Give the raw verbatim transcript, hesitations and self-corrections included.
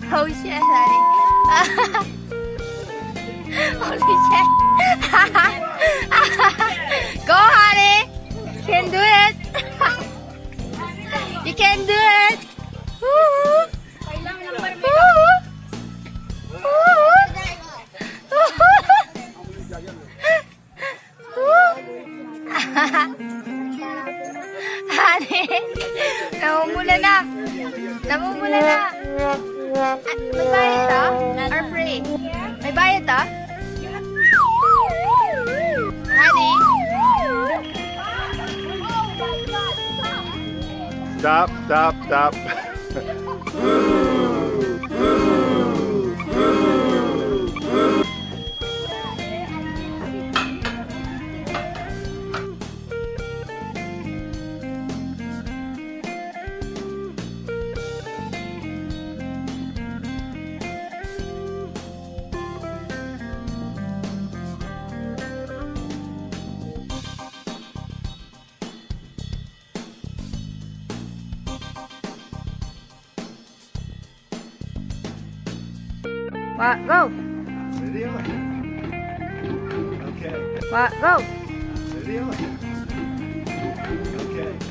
Oh shit, honey. Holy shit. Go, honey. You can do it. You can do it. Woo. Woo. Honey, namumula na. Namumula na. Ah, may bayad to? Or free? May bayad to? Honey? Stop, stop, stop. What? Go. Steady on. Okay. What? Go. Steady on. Okay.